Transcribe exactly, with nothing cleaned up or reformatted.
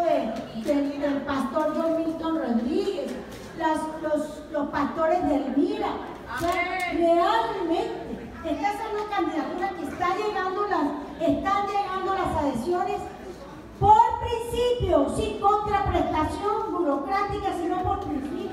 de, de, del pastor John Milton Rodríguez, las, los, los pastores de Elmira. O sea, realmente, esta es una candidatura que está llegando las, están llegando las adhesiones por principio, sin contraprestación burocrática, sino por principio.